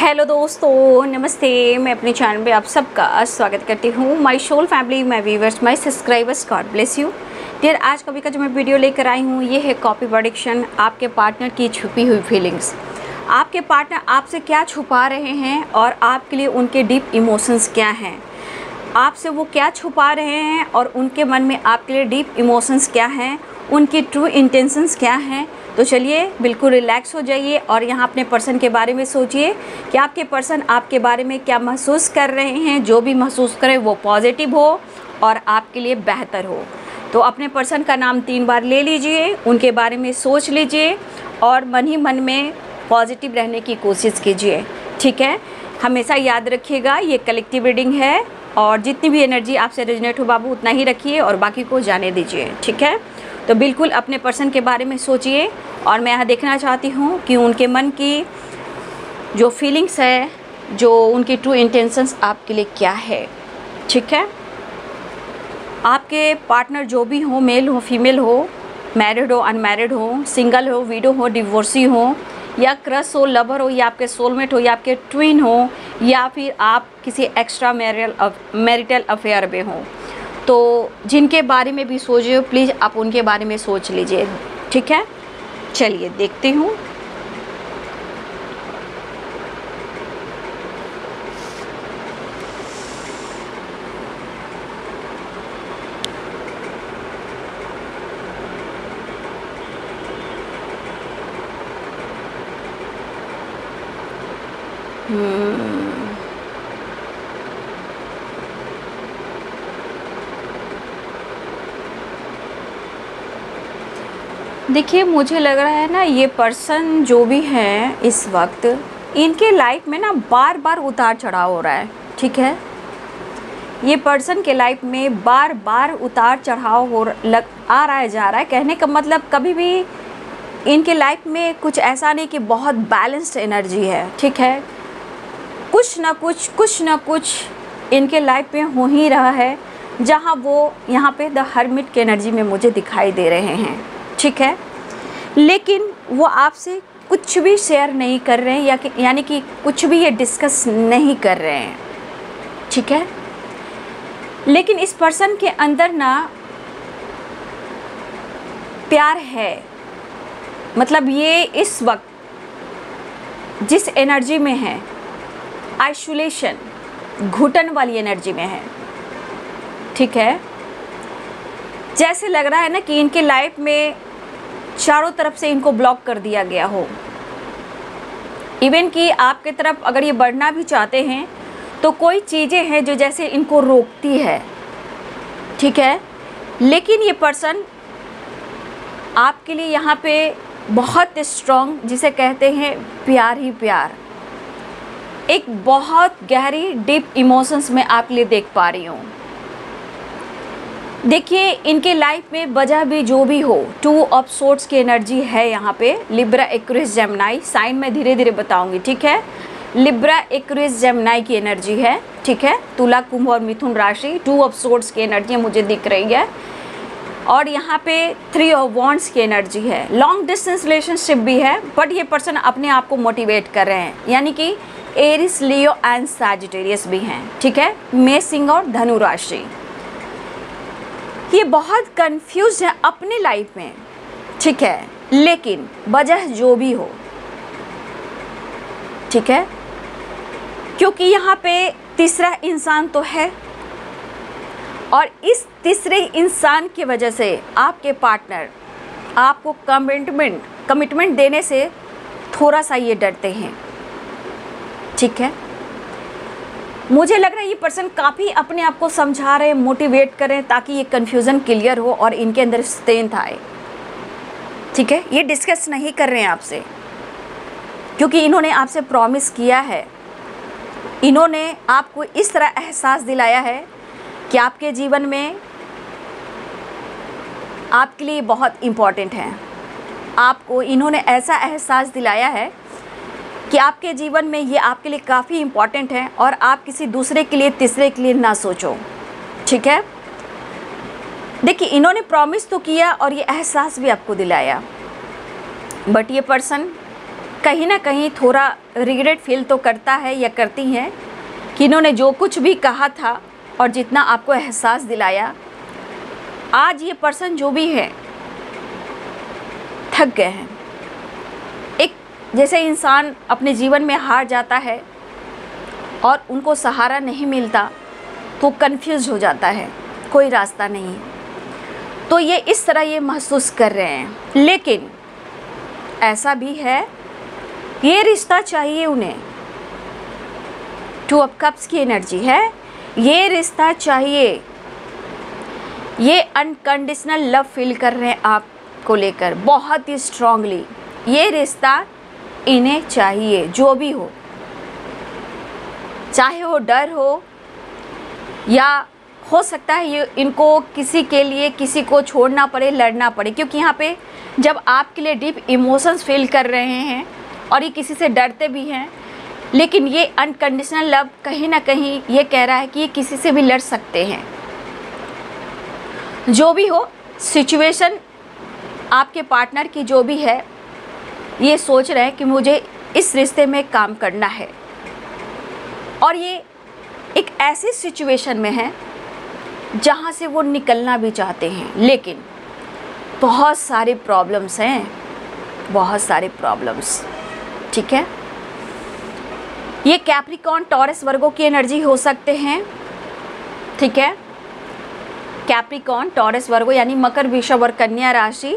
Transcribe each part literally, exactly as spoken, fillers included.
Hello दोस्तों, नमस्ते। मैं अपने चैनल पे आप सबका स्वागत करती हूँ। My soul family, my viewers, my subscribers, God bless you dear. आज कभी का जो मैं वीडियो लेकर आई हूँ ये है कॉपी प्रेडिक्शन, आपके पार्टनर की छुपी हुई फीलिंग्स। आपके पार्टनर आपसे क्या छुपा रहे हैं और आपके लिए उनके डीप इमोशंस क्या हैं। आपसे वो क्या छुपा रहे हैं और उनके मन में आपके लिए डीप इमोशंस क्या हैं, उनकी ट्रू इंटेंशंस क्या हैं। तो चलिए बिल्कुल रिलैक्स हो जाइए और यहाँ अपने पर्सन के बारे में सोचिए कि आपके पर्सन आपके बारे में क्या महसूस कर रहे हैं। जो भी महसूस करें वो पॉजिटिव हो और आपके लिए बेहतर हो। तो अपने पर्सन का नाम तीन बार ले लीजिए, उनके बारे में सोच लीजिए और मन ही मन में पॉजिटिव रहने की कोशिश कीजिए। ठीक है, हमेशा याद रखिएगा ये कलेक्टिव रीडिंग है और जितनी भी एनर्जी आपसे रेजोनेट हो बाबू उतना ही रखिए और बाकी को जाने दीजिए। ठीक है, तो बिल्कुल अपने पर्सन के बारे में सोचिए और मैं यहाँ देखना चाहती हूँ कि उनके मन की जो फीलिंग्स है, जो उनकी ट्रू इंटेंशंस आपके लिए क्या है। ठीक है, आपके पार्टनर जो भी हो, मेल हो फीमेल हो, मैरिड हो अनमैरिड हो, सिंगल हो विडो हो डिवोर्सी हो, या क्रश हो, लवर हो, या आपके सोलमेट हो, या आपके ट्विन हो, या फिर आप किसी एक्स्ट्रा मैरिटल मैरिटल अफेयर में हो, तो जिनके बारे में भी सोचिए प्लीज़ आप उनके बारे में सोच लीजिए। ठीक है, चलिए देखती हूँ। हम्म देखिए, मुझे लग रहा है ना ये पर्सन जो भी हैं इस वक्त इनके लाइफ में ना बार बार उतार चढ़ाव हो रहा है। ठीक है, ये पर्सन के लाइफ में बार बार उतार चढ़ाव हो लग आ रहा है जा रहा है। कहने का मतलब कभी भी इनके लाइफ में कुछ ऐसा नहीं कि बहुत बैलेंस्ड एनर्जी है। ठीक है, कुछ ना कुछ कुछ ना कुछ इनके लाइफ में हो ही रहा है, जहाँ वो यहाँ पे द हर्मिट की एनर्जी में मुझे दिखाई दे रहे हैं। ठीक है, लेकिन वो आपसे कुछ भी शेयर नहीं कर रहे हैं, या कि यानी कि कुछ भी ये डिस्कस नहीं कर रहे हैं। ठीक है, लेकिन इस पर्सन के अंदर ना प्यार है। मतलब ये इस वक्त जिस एनर्जी में है, आइसोलेशन, घुटन वाली एनर्जी में है। ठीक है, जैसे लग रहा है ना कि इनके लाइफ में चारों तरफ से इनको ब्लॉक कर दिया गया हो। इवन कि आपके तरफ अगर ये बढ़ना भी चाहते हैं तो कोई चीज़ें हैं जो जैसे इनको रोकती है। ठीक है, लेकिन ये पर्सन आपके लिए यहाँ पे बहुत स्ट्रॉन्ग, जिसे कहते हैं प्यार ही प्यार, एक बहुत गहरी डीप इमोशंस में आपके लिए देख पा रही हूँ। देखिए, इनके लाइफ में वजह भी जो भी हो, टू ऑफ सोर्ड्स की एनर्जी है यहाँ पे। लिब्रा, एक्वेरियस, जेमिनी साइन मैं धीरे धीरे बताऊंगी। ठीक है, लिब्रा, एक्वेरियस, जेमिनी की एनर्जी है। ठीक है, तुला, कुंभ और मिथुन राशि, टू ऑफ सोर्ड्स की एनर्जी मुझे दिख रही है। और यहाँ पे थ्री ऑफ वॉन्ड्स की एनर्जी है। लॉन्ग डिस्टेंस रिलेशनशिप भी है, बट ये पर्सन अपने आप को मोटिवेट कर रहे हैं, यानी कि एरिस, लियो एंड सैजिटेरियस भी हैं। ठीक है, मेष, सिंह और धनु राशि। ये बहुत कंफ्यूज है अपने लाइफ में। ठीक है, लेकिन वजह जो भी हो, ठीक है, क्योंकि यहाँ पे तीसरा इंसान तो है और इस तीसरे इंसान की वजह से आपके पार्टनर आपको कमिटमेंट कमिटमेंट देने से थोड़ा सा ये डरते हैं। ठीक है, मुझे लग रहा है ये पर्सन काफ़ी अपने आप को समझा रहे हैं, मोटिवेट कर रहे हैं ताकि ये कन्फ्यूज़न क्लियर हो और इनके अंदर स्ट्रेंथ आए। ठीक है, ये डिस्कस नहीं कर रहे हैं आपसे क्योंकि इन्होंने आपसे प्रॉमिस किया है। इन्होंने आपको इस तरह एहसास दिलाया है कि आपके जीवन में आपके लिए बहुत इम्पॉर्टेंट है। आपको इन्होंने ऐसा एहसास दिलाया है कि आपके जीवन में ये आपके लिए काफ़ी इम्पॉर्टेंट है और आप किसी दूसरे के लिए, तीसरे के लिए ना सोचो। ठीक है, देखिए, इन्होंने प्रॉमिस तो किया और ये एहसास भी आपको दिलाया, बट ये पर्सन कहीं ना कहीं थोड़ा रिग्रेट फील तो करता है या करती हैं कि इन्होंने जो कुछ भी कहा था और जितना आपको एहसास दिलाया, आज ये पर्सन जो भी है थक गए हैं। एक जैसे इंसान अपने जीवन में हार जाता है और उनको सहारा नहीं मिलता तो कंफ्यूज हो जाता है, कोई रास्ता नहीं। तो ये इस तरह ये महसूस कर रहे हैं। लेकिन ऐसा भी है, ये रिश्ता चाहिए उन्हें। टू ऑफ कप्स की एनर्जी है, ये रिश्ता चाहिए। ये अनकंडीशनल लव फील कर रहे हैं आपको लेकर बहुत ही स्ट्रांगली। ये रिश्ता इन्हें चाहिए, जो भी हो, चाहे वो डर हो या हो सकता है ये इनको किसी के लिए किसी को छोड़ना पड़े, लड़ना पड़े। क्योंकि यहाँ पे जब आपके लिए डीप इमोशंस फील कर रहे हैं और ये किसी से डरते भी हैं, लेकिन ये अनकंडीशनल लव कहीं ना कहीं ये कह रहा है कि ये किसी से भी लड़ सकते हैं। जो भी हो सिचुएशन, आपके पार्टनर की जो भी है, ये सोच रहे हैं कि मुझे इस रिश्ते में काम करना है। और ये एक ऐसी सिचुएशन में है जहाँ से वो निकलना भी चाहते हैं, लेकिन बहुत सारे प्रॉब्लम्स हैं, बहुत सारे प्रॉब्लम्स। ठीक है, ये कैप्रिकॉर्न, टॉरस, वर्गो की एनर्जी हो सकते हैं। ठीक है, कैप्रिकॉर्न, टॉरस, वर्गो यानी मकर, वृषभ और कन्या राशि।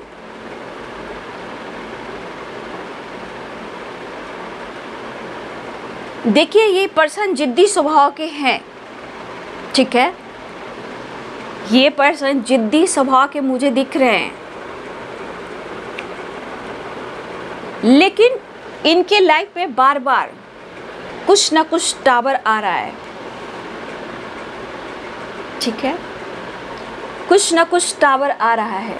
देखिए ये पर्सन जिद्दी स्वभाव के हैं। ठीक है, ये पर्सन जिद्दी स्वभाव के मुझे दिख रहे हैं, लेकिन इनके लाइफ में बार बार कुछ ना कुछ टावर आ रहा है। ठीक है, कुछ ना कुछ टावर आ रहा है।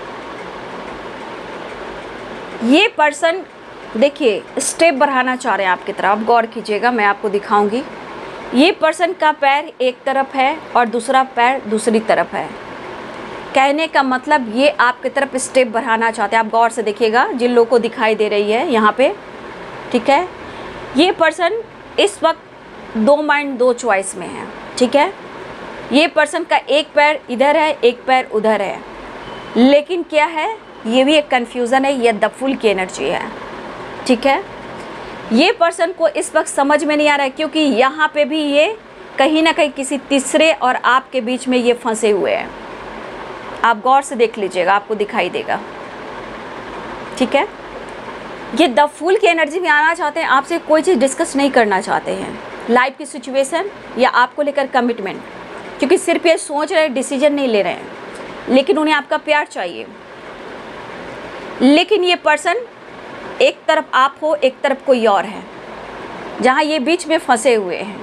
ये पर्सन देखिए स्टेप बढ़ाना चाह रहे हैं आपकी तरफ। आप गौर कीजिएगा, मैं आपको दिखाऊंगी। ये पर्सन का पैर एक तरफ है और दूसरा पैर दूसरी तरफ है। कहने का मतलब ये आपकी तरफ स्टेप बढ़ाना चाहते हैं। आप गौर से देखिएगा, जिन लोगों को दिखाई दे रही है यहाँ पे। ठीक है, ये पर्सन इस वक्त दो माइंड, दो चॉइस में है। ठीक है, ये पर्सन का एक पैर इधर है, एक पैर उधर है, लेकिन क्या है, ये भी एक कन्फ्यूज़न है। ये द फूल की एनर्जी है। ठीक है, ये पर्सन को इस वक्त समझ में नहीं आ रहा है, क्योंकि यहाँ पे भी ये कहीं ना कहीं किसी तीसरे और आपके बीच में ये फंसे हुए हैं। आप गौर से देख लीजिएगा, आपको दिखाई देगा। ठीक है, ये द फूल की एनर्जी में आना चाहते हैं, आपसे कोई चीज़ डिस्कस नहीं करना चाहते हैं, लाइफ की सिचुएशन या आपको लेकर कमिटमेंट, क्योंकि सिर्फ ये सोच रहे, डिसीजन नहीं ले रहे हैं, लेकिन उन्हें आपका प्यार चाहिए। लेकिन ये पर्सन एक तरफ आप हो, एक तरफ कोई और है, जहाँ ये बीच में फंसे हुए हैं।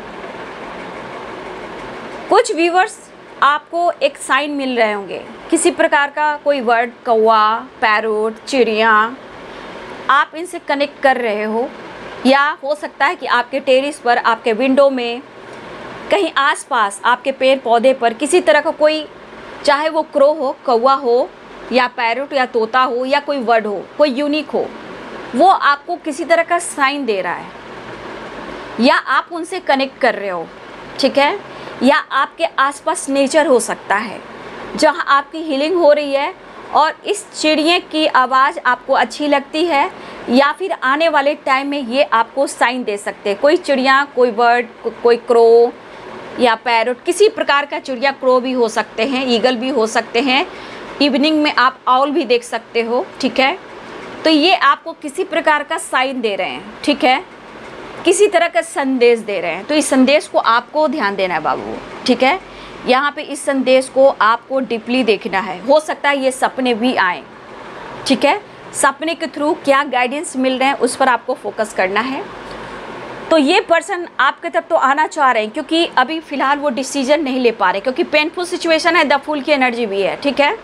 कुछ व्यूवर्स आपको एक साइन मिल रहे होंगे, किसी प्रकार का कोई वर्ड, कौवा, पैरोट, चिड़िया, आप इनसे कनेक्ट कर रहे हो। या हो सकता है कि आपके टेरेस पर, आपके विंडो में, कहीं आसपास आपके पेड़ पौधे पर किसी तरह का कोई, चाहे वो क्रो हो, कौवा हो, या पैरोट या तोता हो, या कोई वर्ड हो, कोई यूनिक हो, वो आपको किसी तरह का साइन दे रहा है, या आप उनसे कनेक्ट कर रहे हो। ठीक है, या आपके आसपास नेचर हो सकता है जहाँ आपकी हीलिंग हो रही है और इस चिड़िया की आवाज़ आपको अच्छी लगती है, या फिर आने वाले टाइम में ये आपको साइन दे सकते हैं। कोई चिड़िया, कोई बर्ड, को, कोई क्रो या पैरोट, किसी प्रकार का चिड़िया, क्रो भी हो सकते हैं, ईगल भी हो सकते हैं, इवनिंग में आप आउल भी देख सकते हो। ठीक है, तो ये आपको किसी प्रकार का साइन दे रहे हैं। ठीक है, किसी तरह का संदेश दे रहे हैं। तो इस संदेश को आपको ध्यान देना है बाबू। ठीक है, यहाँ पे इस संदेश को आपको डीपली देखना है। हो सकता है ये सपने भी आए। ठीक है, सपने के थ्रू क्या गाइडेंस मिल रहे हैं उस पर आपको फोकस करना है। तो ये पर्सन आपके तरफ तो आना चाह रहे हैं, क्योंकि अभी फ़िलहाल वो डिसीजन नहीं ले पा रहे, क्योंकि पेनफुल सिचुएशन है, द फूल की एनर्जी भी है। ठीक है,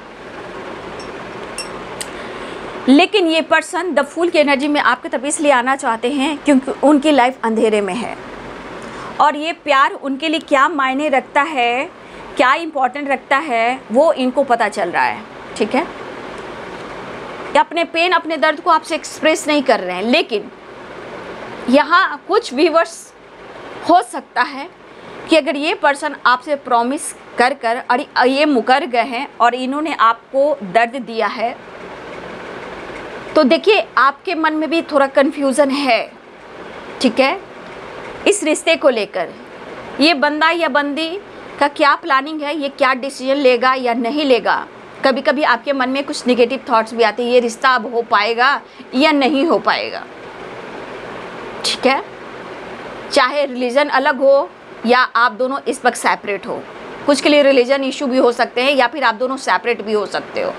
लेकिन ये पर्सन द फूल की एनर्जी में आपकी तरफ इसलिए आना चाहते हैं क्योंकि उनकी लाइफ अंधेरे में है, और ये प्यार उनके लिए क्या मायने रखता है, क्या इम्पोर्टेंट रखता है, वो इनको पता चल रहा है। ठीक है, अपने पेन, अपने दर्द को आपसे एक्सप्रेस नहीं कर रहे हैं, लेकिन यहाँ कुछ व्यूअर्स हो सकता है कि अगर ये पर्सन आपसे प्रॉमिस कर कर और ये मुकर गए हैं और इन्होंने आपको दर्द दिया है, तो देखिए आपके मन में भी थोड़ा कन्फ्यूज़न है, ठीक है, इस रिश्ते को लेकर। ये बंदा या बंदी का क्या प्लानिंग है, ये क्या डिसीजन लेगा या नहीं लेगा। कभी कभी आपके मन में कुछ नेगेटिव थॉट्स भी आते हैं, ये रिश्ता अब हो पाएगा या नहीं हो पाएगा, ठीक है। चाहे रिलीजन अलग हो या आप दोनों इस वक्त सेपरेट हो, कुछ के लिए रिलीजन इशू भी हो सकते हैं या फिर आप दोनों सेपरेट भी हो सकते हो।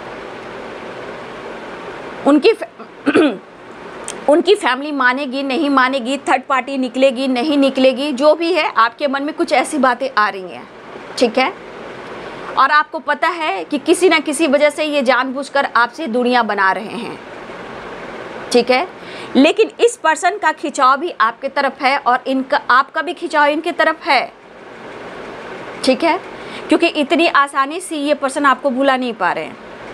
उनकी उनकी फैमिली मानेगी नहीं मानेगी, थर्ड पार्टी निकलेगी नहीं निकलेगी, जो भी है आपके मन में कुछ ऐसी बातें आ रही हैं, ठीक है। और आपको पता है कि किसी ना किसी वजह से ये जानबूझकर आपसे दूरियां बना रहे हैं, ठीक है। लेकिन इस पर्सन का खिंचाव भी आपके तरफ है और इनका आपका भी खिंचाव इनके तरफ है, ठीक है, क्योंकि इतनी आसानी से ये पर्सन आपको भुला नहीं पा रहे हैं,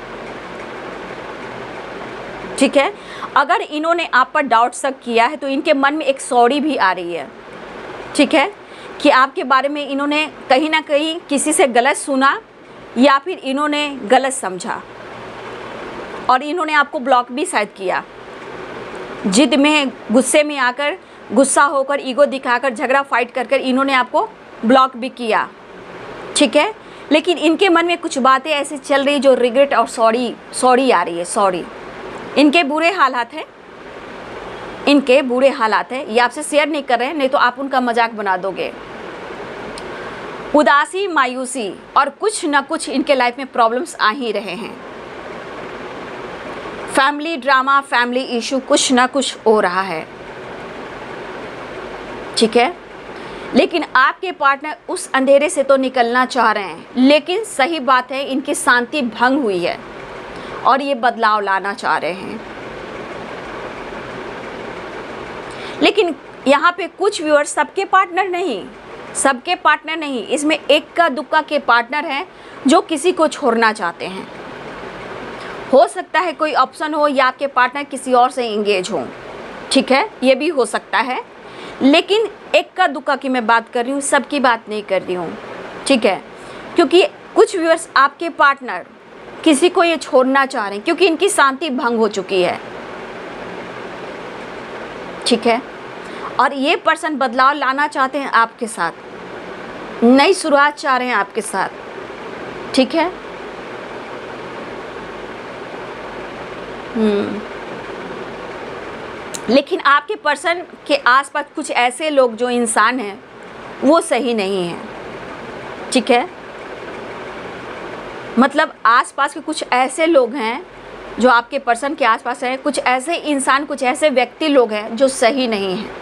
ठीक है। अगर इन्होंने आप पर डाउट शक किया है तो इनके मन में एक सॉरी भी आ रही है, ठीक है, कि आपके बारे में इन्होंने कहीं ना कहीं किसी से गलत सुना या फिर इन्होंने गलत समझा और इन्होंने आपको ब्लॉक भी शायद किया। जिद में, गुस्से में आकर, गुस्सा होकर, ईगो दिखाकर, झगड़ा फाइट कर कर इन्होंने आपको ब्लॉक भी किया, ठीक है। लेकिन इनके मन में कुछ बातें ऐसी चल रही जो रिग्रेट और सॉरी सॉरी आ रही है, सॉरी। इनके बुरे हालात हैं, इनके बुरे हालात हैं, ये आपसे शेयर नहीं कर रहे हैं, नहीं तो आप उनका मजाक बना दोगे। उदासी, मायूसी और कुछ ना कुछ इनके लाइफ में प्रॉब्लम्स आ ही रहे हैं। फैमिली ड्रामा, फैमिली इशू, कुछ ना कुछ हो रहा है, ठीक है। लेकिन आपके पार्टनर उस अंधेरे से तो निकलना चाह रहे हैं, लेकिन सही बात है इनकी शांति भंग हुई है और ये बदलाव लाना चाह रहे हैं। लेकिन यहाँ पे कुछ व्यूअर्स, सबके पार्टनर नहीं, सबके पार्टनर नहीं, इसमें एक का दुक्का के पार्टनर हैं जो किसी को छोड़ना चाहते हैं। हो सकता है कोई ऑप्शन हो या आपके पार्टनर किसी और से इंगेज हो, ठीक है, ये भी हो सकता है। लेकिन एक का दुक्का की मैं बात कर रही हूँ, सबकी बात नहीं कर रही हूँ, ठीक है। क्योंकि कुछ व्यूअर्स, आपके पार्टनर किसी को ये छोड़ना चाह रहे हैं क्योंकि इनकी शांति भंग हो चुकी है, ठीक है। और ये पर्सन बदलाव लाना चाहते हैं आपके साथ, नई शुरुआत चाह रहे हैं आपके साथ, ठीक है। हम्म लेकिन आपके पर्सन के आसपास कुछ ऐसे लोग, जो इंसान हैं, वो सही नहीं हैं, ठीक है। मतलब आसपास के कुछ ऐसे लोग हैं जो आपके पर्सन के आसपास हैं, कुछ ऐसे इंसान, कुछ ऐसे व्यक्ति लोग हैं जो सही नहीं हैं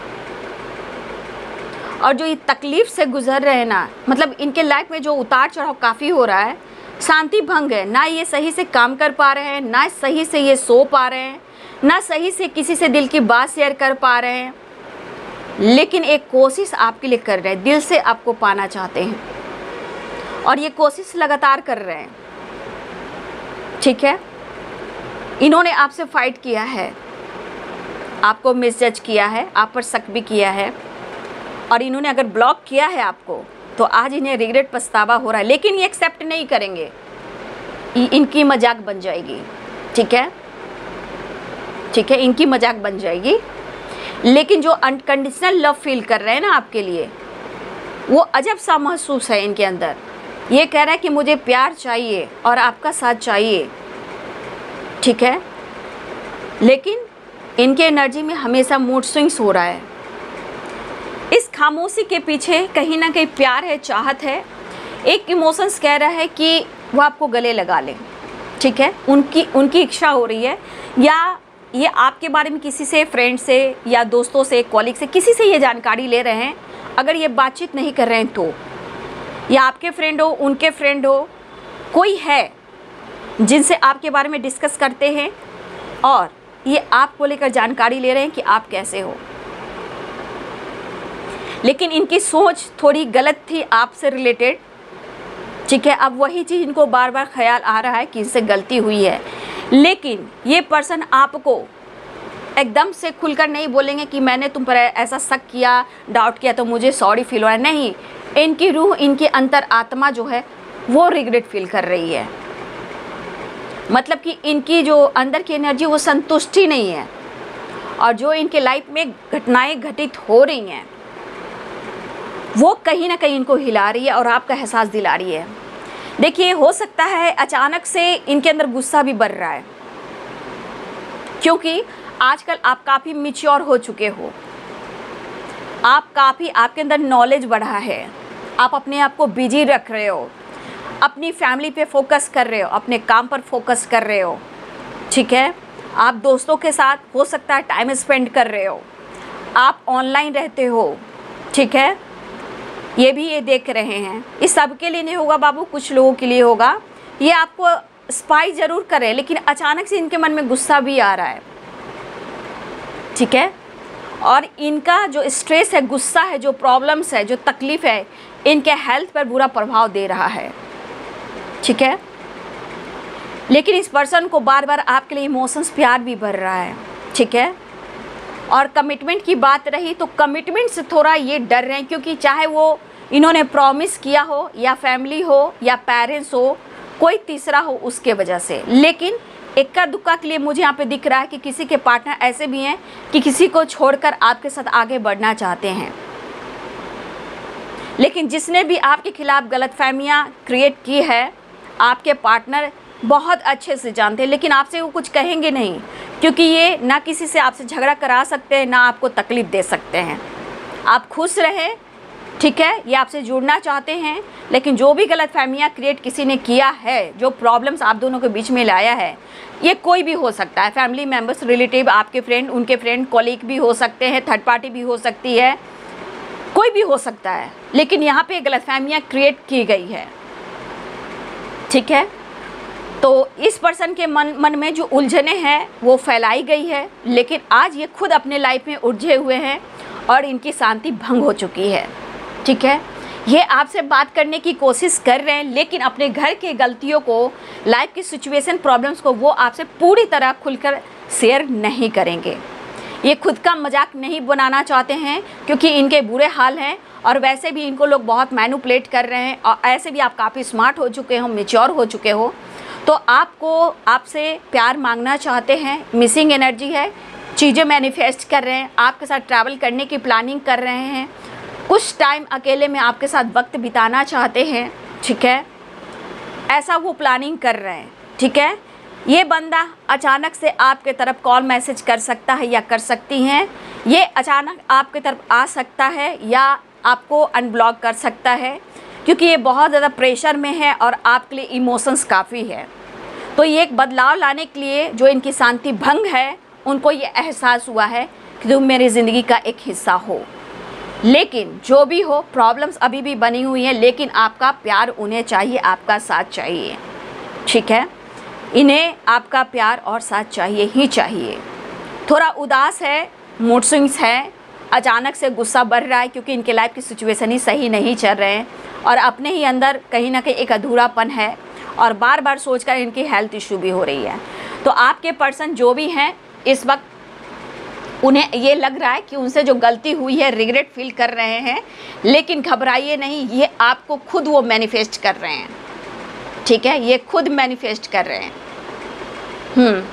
और जो ये तकलीफ़ से गुजर रहे हैं ना, मतलब इनके लाइफ में जो उतार चढ़ाव काफ़ी हो रहा है, शांति भंग है। ना ये सही से काम कर पा रहे हैं, ना सही से ये सो पा रहे हैं, ना सही से किसी से दिल की बात शेयर कर पा रहे हैं। लेकिन एक कोशिश आपके लिए कर रहे हैं, दिल से आपको पाना चाहते हैं और ये कोशिश लगातार कर रहे हैं, ठीक है। इन्होंने आपसे फाइट किया है, आपको मिसजज किया है, आप पर शक भी किया है और इन्होंने अगर ब्लॉक किया है आपको, तो आज इन्हें रिग्रेट, पछतावा हो रहा है। लेकिन ये एक्सेप्ट नहीं करेंगे, इनकी मजाक बन जाएगी, ठीक है, ठीक है, इनकी मजाक बन जाएगी। लेकिन जो अनकंडीशनल लव फील कर रहे हैं ना आपके लिए, वो अजब सा महसूस है इनके अंदर। ये कह रहा है कि मुझे प्यार चाहिए और आपका साथ चाहिए, ठीक है। लेकिन इनके एनर्जी में हमेशा मूड स्विंग्स हो रहा है। इस खामोशी के पीछे कहीं ना कहीं प्यार है, चाहत है, एक इमोशंस कह रहा है कि वो आपको गले लगा लें, ठीक है। उनकी उनकी इच्छा हो रही है, या ये आपके बारे में किसी से, फ्रेंड से या दोस्तों से, कॉलीग से, किसी से ये जानकारी ले रहे हैं। अगर ये बातचीत नहीं कर रहे हैं तो, या आपके फ्रेंड हो, उनके फ्रेंड हो, कोई है जिनसे आपके बारे में डिस्कस करते हैं और ये आपको लेकर जानकारी ले रहे हैं कि आप कैसे हो। लेकिन इनकी सोच थोड़ी गलत थी आपसे रिलेटेड, ठीक है। अब वही चीज़ इनको बार बार ख्याल आ रहा है कि इससे गलती हुई है। लेकिन ये पर्सन आपको एकदम से खुलकर नहीं बोलेंगे कि मैंने तुम पर ऐसा शक किया, डाउट किया तो मुझे सॉरी फील हो रहा है। नहीं, इनकी रूह, इनकी अंतर आत्मा जो है वो रिग्रेट फील कर रही है। मतलब कि इनकी जो अंदर की एनर्जी वो संतुष्टि नहीं है, और जो इनके लाइफ में घटनाएं घटित हो रही हैं वो कहीं ना कहीं इनको हिला रही है और आपका एहसास दिला रही है। देखिए, हो सकता है अचानक से इनके अंदर गुस्सा भी बढ़ रहा है, क्योंकि आजकल आप काफ़ी मैच्योर हो चुके हो, आप काफ़ी, आपके अंदर नॉलेज बढ़ा है, आप अपने आप को बिजी रख रहे हो, अपनी फैमिली पे फोकस कर रहे हो, अपने काम पर फोकस कर रहे हो, ठीक है। आप दोस्तों के साथ हो सकता है टाइम स्पेंड कर रहे हो, आप ऑनलाइन रहते हो, ठीक है, ये भी ये देख रहे हैं। इस सब के लिए नहीं होगा बाबू, कुछ लोगों के लिए होगा। ये आपको स्पाई ज़रूर करे, लेकिन अचानक से इनके मन में गुस्सा भी आ रहा है, ठीक है। और इनका जो स्ट्रेस है, गुस्सा है, जो प्रॉब्लम्स है, जो तकलीफ़ है, इनके हेल्थ पर बुरा प्रभाव दे रहा है, ठीक है। लेकिन इस पर्सन को बार बार आपके लिए इमोशंस, प्यार भी बढ़ रहा है, ठीक है। और कमिटमेंट की बात रही तो कमिटमेंट से थोड़ा ये डर रहे हैं, क्योंकि चाहे वो इन्होंने प्रॉमिस किया हो, या फैमिली हो, या पेरेंट्स हो, कोई तीसरा हो, उसके वजह से। लेकिन इक्का दुक्का के लिए मुझे यहाँ पे दिख रहा है कि किसी के पार्टनर ऐसे भी हैं कि किसी को छोड़कर आपके साथ आगे बढ़ना चाहते हैं, लेकिन जिसने भी आपके खिलाफ गलतफहमियाँ क्रिएट की है, आपके पार्टनर बहुत अच्छे से जानते हैं, लेकिन आपसे वो कुछ कहेंगे नहीं, क्योंकि ये ना किसी से आपसे झगड़ा करा सकते हैं, ना आपको तकलीफ़ दे सकते हैं। आप खुश रहें, ठीक है, ये आपसे जुड़ना चाहते हैं, लेकिन जो भी गलतफहमियाँ क्रिएट किसी ने किया है, जो प्रॉब्लम्स आप दोनों के बीच में लाया है, ये कोई भी हो सकता है, फैमिली मेम्बर्स, रिलेटिव, आपके फ्रेंड, उनके फ्रेंड, कॉलीग भी हो सकते हैं, थर्ड पार्टी भी हो सकती है, कोई भी हो सकता है, लेकिन यहाँ पे गलतफहमियाँ क्रिएट की गई है, ठीक है। तो इस पर्सन के मन मन में जो उलझने हैं वो फैलाई गई है, लेकिन आज ये खुद अपने लाइफ में उलझे हुए हैं और इनकी शांति भंग हो चुकी है, ठीक है। ये आपसे बात करने की कोशिश कर रहे हैं, लेकिन अपने घर के गलतियों को, लाइफ की सिचुएशन, प्रॉब्लम्स को वो आपसे पूरी तरह खुलकर शेयर नहीं करेंगे। ये खुद का मजाक नहीं बनाना चाहते हैं, क्योंकि इनके बुरे हाल हैं, और वैसे भी इनको लोग बहुत मैनिपुलेट कर रहे हैं, और ऐसे भी आप काफ़ी स्मार्ट हो चुके हो, मैच्योर हो चुके हो, तो आपको, आपसे प्यार मांगना चाहते हैं। मिसिंग एनर्जी है, चीज़ें मैनिफेस्ट कर रहे हैं, आपके साथ ट्रैवल करने की प्लानिंग कर रहे हैं, कुछ टाइम अकेले में आपके साथ वक्त बिताना चाहते हैं, ठीक है, ऐसा वो प्लानिंग कर रहे हैं, ठीक है। ये बंदा अचानक से आपके तरफ कॉल मैसेज कर सकता है या कर सकती हैं, ये अचानक आपके तरफ आ सकता है या आपको अनब्लॉक कर सकता है, क्योंकि ये बहुत ज़्यादा प्रेशर में है और आपके लिए इमोशंस काफ़ी है। तो ये एक बदलाव लाने के लिए, जो इनकी शांति भंग है, उनको ये एहसास हुआ है कि तुम मेरी ज़िंदगी का एक हिस्सा हो। लेकिन जो भी हो, प्रॉब्लम्स अभी भी बनी हुई हैं, लेकिन आपका प्यार उन्हें चाहिए, आपका साथ चाहिए, ठीक है। इन्हें आपका प्यार और साथ चाहिए ही चाहिए। थोड़ा उदास है, मूड स्विंग्स है, अचानक से गुस्सा बढ़ रहा है, क्योंकि इनके लाइफ की सिचुएशन ही सही नहीं चल रहे हैं, और अपने ही अंदर कहीं ना कहीं एक अधूरापन है, और बार बार सोचकर इनकी हेल्थ इशू भी हो रही है। तो आपके पर्सन जो भी हैं, इस वक्त उन्हें ये लग रहा है कि उनसे जो गलती हुई है, रिग्रेट फील कर रहे हैं, लेकिन घबराइए नहीं, ये आपको खुद वो मैनिफेस्ट कर रहे हैं, ठीक है, ये खुद मैनिफेस्ट कर रहे हैं। हम्म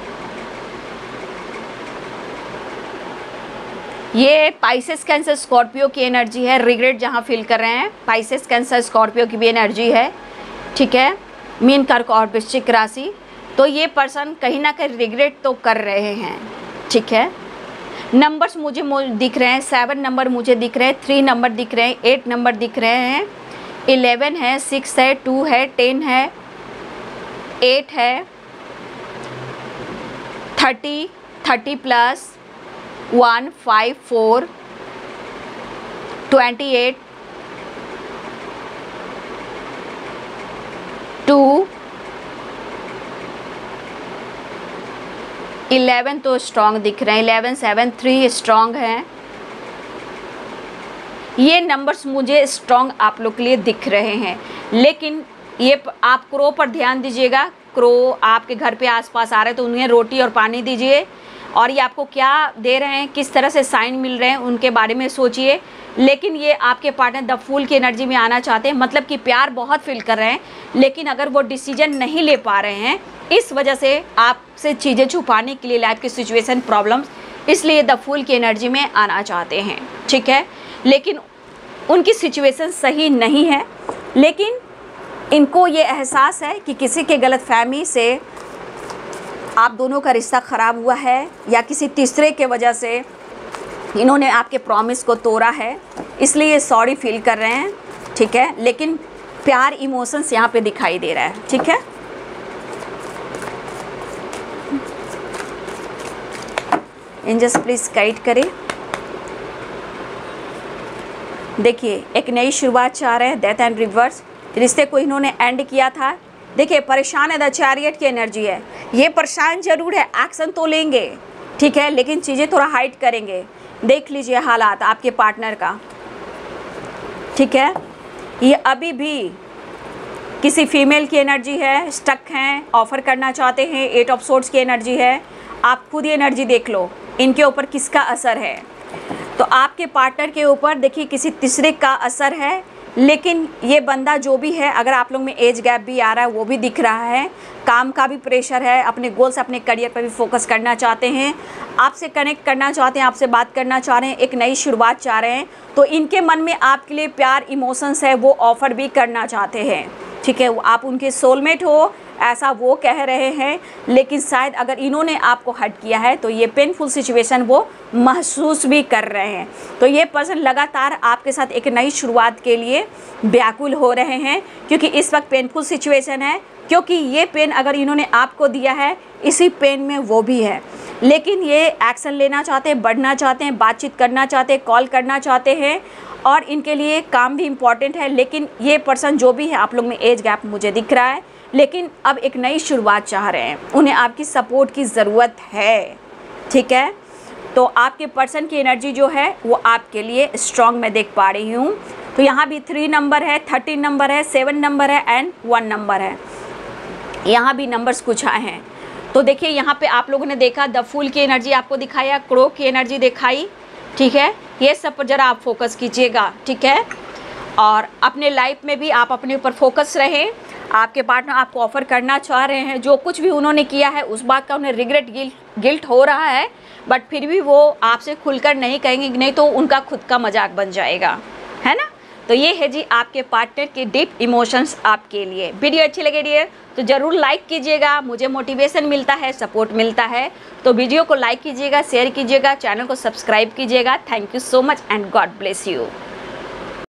ये पाइसेस, कैंसर, स्कॉर्पियो की एनर्जी है। रिग्रेट जहाँ फील कर रहे हैं, पाइसेस, कैंसर, स्कॉर्पियो की भी एनर्जी है, ठीक है। मीन, कर्क और वृश्चिक राशि। तो ये पर्सन कहीं ना कहीं रिग्रेट तो कर रहे हैं, ठीक है। नंबर्स मुझे दिख रहे हैं, सेवन नंबर मुझे दिख रहे हैं, थ्री नंबर दिख रहे हैं, एट नंबर दिख रहे हैं, इलेवन है, सिक्स है, टू है, टेन है, एट है, thirty, thirty plus one, five, four, twenty eight, two, eleven तो स्ट्रॉन्ग दिख रहे हैं, इलेवन, सेवन, थ्री स्ट्रॉन्ग हैं। ये नंबर्स मुझे स्ट्रॉन्ग आप लोग के लिए दिख रहे हैं, लेकिन ये आप क्रो पर ध्यान दीजिएगा। क्रो आपके घर पे आसपास आ रहे तो उन्हें रोटी और पानी दीजिए, और ये आपको क्या दे रहे हैं, किस तरह से साइन मिल रहे हैं, उनके बारे में सोचिए। लेकिन ये आपके पार्टनर द फूल की एनर्जी में आना चाहते हैं, मतलब कि प्यार बहुत फील कर रहे हैं, लेकिन अगर वो डिसीजन नहीं ले पा रहे हैं, इस वजह से आपसे चीज़ें छुपाने के लिए, लाइफ की सिचुएशन, प्रॉब्लम्स, इसलिए द फूल की एनर्जी में आना चाहते हैं, ठीक है। लेकिन उनकी सिचुएशन सही नहीं है, लेकिन इनको ये एहसास है कि किसी के गलतफहमी से आप दोनों का रिश्ता ख़राब हुआ है, या किसी तीसरे के वजह से इन्होंने आपके प्रॉमिस को तोड़ा है, इसलिए सॉरी फील कर रहे हैं, ठीक है। लेकिन प्यार, इमोशंस यहाँ पे दिखाई दे रहा है, ठीक है। एंजल्स प्लीज़ गाइड करें। देखिए, एक नई शुरुआत चाह रहे हैं, डेथ एंड रिवर्स। रिश्ते को इन्होंने एंड किया था। देखिए, परेशान है, द चैरियट की एनर्जी है। ये परेशान जरूर है, एक्शन तो लेंगे, ठीक है, लेकिन चीज़ें थोड़ा हाइड करेंगे। देख लीजिए हालात आपके पार्टनर का, ठीक है। ये अभी भी किसी फीमेल की एनर्जी है, स्टक हैं, ऑफर करना चाहते हैं, एट ऑफ सोर्ड्स की एनर्जी है। आप खुद ही एनर्जी देख लो, इनके ऊपर किसका असर है। तो आपके पार्टनर के ऊपर देखिए किसी तीसरे का असर है, लेकिन ये बंदा जो भी है, अगर आप लोग में एज गैप भी आ रहा है वो भी दिख रहा है, काम का भी प्रेशर है, अपने गोल्स, अपने करियर पर भी फोकस करना चाहते हैं, आपसे कनेक्ट करना चाहते हैं, आपसे बात करना चाह रहे हैं, एक नई शुरुआत चाह रहे हैं। तो इनके मन में आपके लिए प्यार, इमोशंस है, वो ऑफ़र भी करना चाहते हैं, ठीक है। आप उनके सोलमेट हो, ऐसा वो कह रहे हैं, लेकिन शायद अगर इन्होंने आपको हर्ट किया है तो ये पेनफुल सिचुएशन वो महसूस भी कर रहे हैं। तो ये पर्सन लगातार आपके साथ एक नई शुरुआत के लिए व्याकुल हो रहे हैं, क्योंकि इस वक्त पेनफुल सिचुएशन है, क्योंकि ये पेन अगर इन्होंने आपको दिया है, इसी पेन में वो भी है। लेकिन ये एक्शन लेना चाहते हैं, बढ़ना चाहते हैं, बातचीत करना चाहते हैं, कॉल करना चाहते हैं, और इनके लिए काम भी इम्पॉर्टेंट है। लेकिन ये पर्सन जो भी है, आप लोग में एज गैप मुझे दिख रहा है, लेकिन अब एक नई शुरुआत चाह रहे हैं, उन्हें आपकी सपोर्ट की ज़रूरत है, ठीक है। तो आपके पर्सन की एनर्जी जो है वो आपके लिए स्ट्रॉन्ग मैं देख पा रही हूँ। तो यहाँ भी थ्री नंबर है, थर्टीन नंबर है, सेवन नंबर है एंड वन नंबर है। यहाँ भी नंबर्स कुछ आए हैं। तो देखिए, यहाँ पे आप लोगों ने देखा द फूल की एनर्जी आपको दिखाया, क्रो की एनर्जी दिखाई, ठीक है। ये सब पर ज़रा आप फोकस कीजिएगा, ठीक है। और अपने लाइफ में भी आप अपने ऊपर फोकस रहें। आपके पार्टनर आपको ऑफ़र करना चाह रहे हैं, जो कुछ भी उन्होंने किया है उस बात का उन्हें रिग्रेट, गिल्ट गिल्ट हो रहा है, बट फिर भी वो आपसे खुलकर नहीं कहेंगे, नहीं तो उनका खुद का मजाक बन जाएगा, है ना। तो ये है जी आपके पार्टनर के डीप इमोशंस आपके लिए। वीडियो अच्छी लगे डियर तो ज़रूर लाइक कीजिएगा, मुझे मोटिवेशन मिलता है, सपोर्ट मिलता है। तो वीडियो को लाइक कीजिएगा, शेयर कीजिएगा, चैनल को सब्सक्राइब कीजिएगा। Thank you so much and God bless you.